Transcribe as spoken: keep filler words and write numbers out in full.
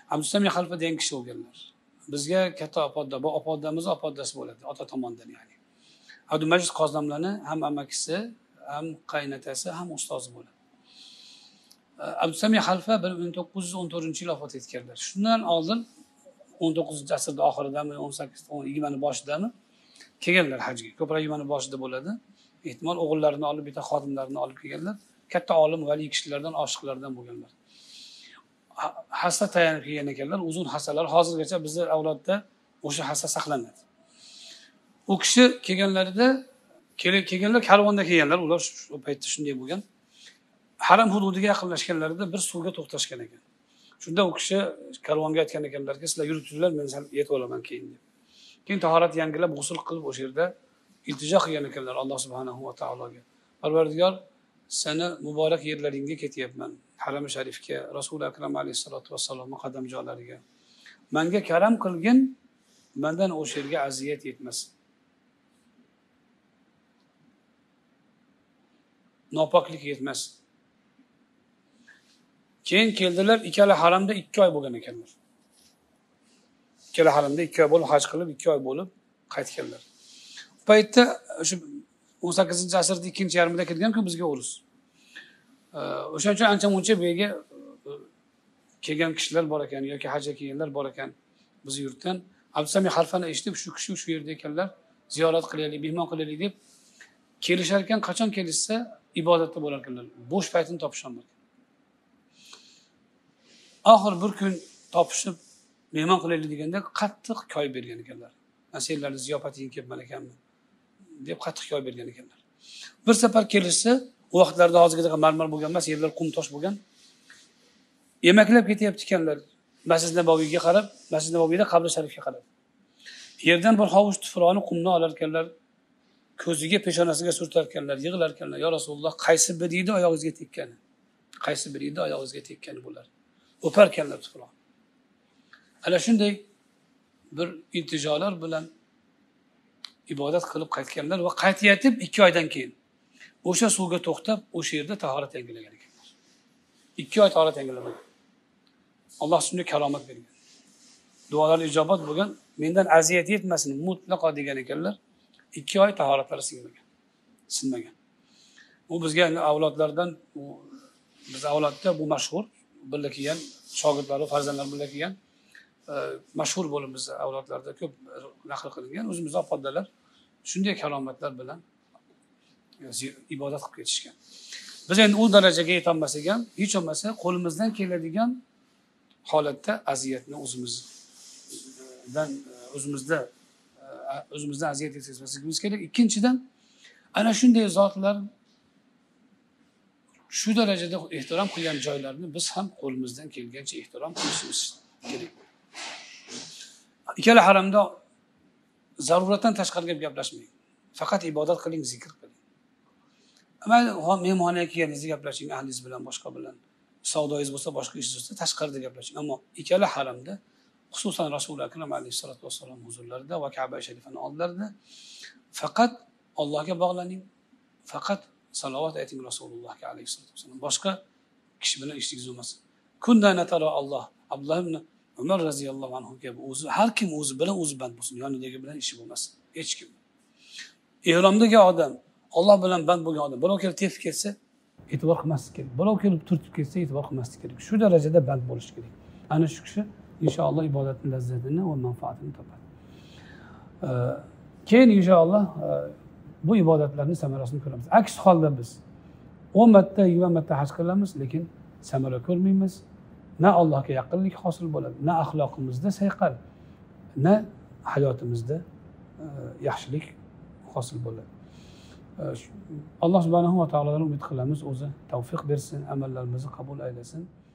Abdusamiy xalifa degan kishi bo'lganlar. Bizga katta opodda, bu opoddamiz opoddasi bo'ladi, ota tomondan ya'ni. Abdumajid Qozlamlarni ham amakisi, ham qaynotasi, ham ustozi bo'ladi. Abdusamiy xalifa bir ming to'qqiz yuz o'n to'rtinchi yil vafot etganlar. Shundan oldin o'n to'qqizinchi asrda oxiridami, o'n sakkiz, yigirma boshidami kelganlar hajga. Ko'proq yigirma boshida bo'ladi. Ehtimol o'g'illarini olib, bitta xodimlarini olib kelganlar. Katta olim, vali kishilardan, oshiqlardan bo'lganlar. Hassa tayanib kelgan ekanlar, uzun hassalar. Hozirgacha bizning avlodda o'sha hassa saqlanadi. U kishi kelganlarida, kelganlar karvonda kelganlar, ular shu paytda shunday bo'lgan. Haram hududiga yaqinlashganlarida bir suvga to'xtashgan ekan. Shunda u kishi karvonga aytgan ekanlarki, sizlar yurib turinglar, men sal yetib olaman keyin deb. Keyin tahorat yangilab, g'usl qilib o'sha yerda iltijo qilgan ekanlar Alloh subhanahu va taologa. Parvardigor, seni muborak yerlaringga ketyapman. Haram sharifga, Rasul akram alayhisolatu vassalomning qadam joylariga. Menga karam qilgin, mendan o'sha yerga aziyat yetmasin. Nopoklik yetmasin. Keyin keldilar, ikkala haramda ikki oy bo'lgan ekanlar. Ikkala haramda ikki oy bo'lib haj qilib, ikki oy bo'lib qaytganlar. Bu paytda o'sha o'n sakkizinchi asrning ikkinchi yarmida kelgan-ku bizga o'rus. O'shaning uchun ancha-muncha bu yerga kelgan kishilar bor ekan yoki hajga kelganlar bor ekan biz yurtdan. Abdusamiy xalifani eshitib, shu kishi shu yerda ekanlar, ziyorat qilaylik, mehmon qilaylik deb kelishar ekan, qachon kelishsa ibodatda bo'lar ekanlar. Bo'sh paytini topisholmadi. Oxir bir kun topishib mehmon qilaylik deganda qattiq koy bergan ekanlar. Men senlarni ziyofatingga kelibman ekanman deb qattiq koy bergan ekanlar. Bir safar kelishsa, u vaqtlarda hozirgidek marmar bo'lgan emas, yerlar qum tosh bo'lgan. Yemaklab ketyapti ekanlar. Masjid Nabaviyga qarab, Masjid Nabaviyda qabri sharifga qarab. Yerdan bir hovuch tuproqni qumdan olar ekanlar, ko'ziga, peshonasiga surtar ekanlar, yig'lar ekanlar. Ya Rasululloh, qaysi bir yedi oyog'ingizga tekkani? Qaysi bir yedi oyog'ingizga tekkani bular? O'par ekanlar tuproq. Ana shunday bir iltijolar bilan ibodat qilib qaytganlar va qaytayotib ikki oydan keyin o'sha suvga to'xtab, o'sha yerda tahorat yangilagan ekanlar. ikki oy tahorat yangilagan. Alloh shunga karomat bergan. Duolar ijobat bo'lgan, mendan aziyat yetmasin mutlaqo degan ekanlar. ikki oy tahoratlari sinmagan. Sinmagan. Bu bizga avlodlardan, biz avlodda bu mashhur, birga kelgan shogirdlar, farzandlar birga kelgan mashhur bo'lib biz avlodlarda ko'p naql qilingan, o'zimiz opoddalar shunday karomatlar bilan ibodat qilib ketishgan. Biz endi u darajaga yetolmasak ham, hech bo'lmasa qo'limizdan keladigan holatda aziyatni o'zimizdan o'zimizda o'zimizdan aziyat yetkazmasligimiz kerak. Ikkinchidan, ana shunday zotlar shu darajada ehtirom qilgan joylarni biz ham qo'limizdan kelgancha ehtirom qilishimiz kerak. Ikkala haramda zaruratdan tashqari gap gaplashmang. Faqat ibodat qiling, zikr qiling. Amal mehmonga kelganingizda gaplashing, ahlingiz bilan, boshqa bilan. Savdoyingiz bo'lsa, boshqa ishingiz bo'lsa, tashqarida gaplashing. Ammo ikkala haramda, xususan Rasul akram alayhisolatu vassalom huzurlarida va Ka'ba sharifaning oldlarida faqat Allohga bog'laning, faqat salovat ayting Rasulullohga alayhisolatu vassalom. Boshqa kishi bilan ishingiz bo'lmasin. Kunda natara Alloh, Abdulloh ibn Umar radhiyallohu anhu kabi o'zi har kim o'zi bilan o'zi band bo'lsin, yonidagi bilan ishi bo'lmasin, hech kim. Ihromdagi odam, Alloh bilan band bo'lgan odam, birov kelib tepib ketsa, e'tibor qilmaslik kerak. Birov kelib turtib ketsa, e'tibor qilmaslik kerak. Shu darajada band bo'lish kerak. Ana shu kishi inshaalloh ibodatning lazzatini va manfaatini topadi. Keyin inshaalloh bu ibodatlarning samarasini ko'ramiz. Aks holda biz o'n marta, yigirma marta haj qilamiz, lekin samara ko'rmaymiz. Na Allohga yaqinlik hosil bo'ladi, na axloqimizda sayqal, na hayotimizda yaxshilik hosil bo'ladi. Alloh subhanahu va taolodan umid qilamiz, o'zi tavfiq bersin, amallarimizni qabul aylasin.